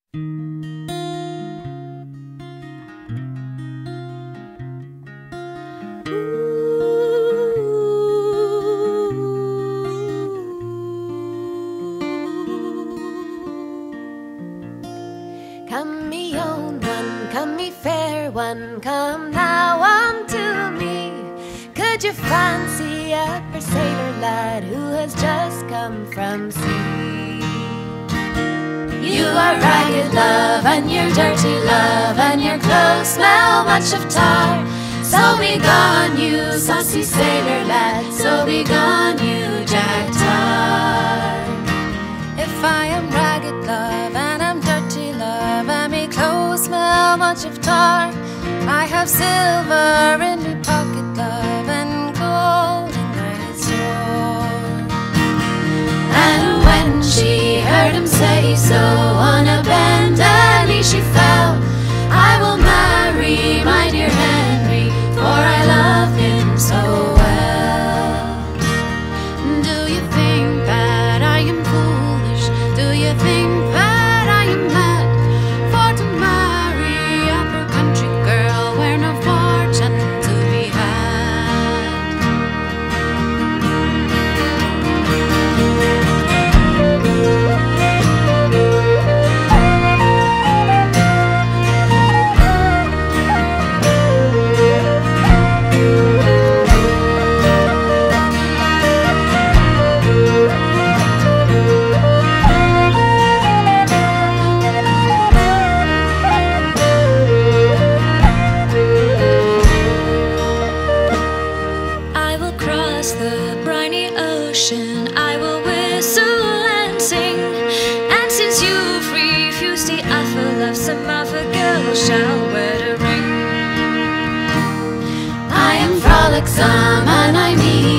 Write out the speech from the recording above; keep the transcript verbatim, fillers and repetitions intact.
Come me own one, come me fair one, come now unto me. Could you fancy a fair sailor lad who has just come from sea? You are ragged love, and you're dirty love, and your clothes smell much of tar. So be gone, you saucy sailor lad, so be gone, you Jack Tar. If I am ragged love, and I'm dirty love, and me clothes smell much of tar, I have silver in me pocket, love, and gold in my store. And when she heard him say so, on a bended knee she fell. I will marry my dear Henry, for I love him so well. Do you think that I am foolish? Do you think that I am mad for to marry a poor country girl where no fortune to be had? I will cross the briny ocean, I will whistle and sing. And since you've refused the offer, love, some other girl shall wear the ring. I am frolicsome and I mean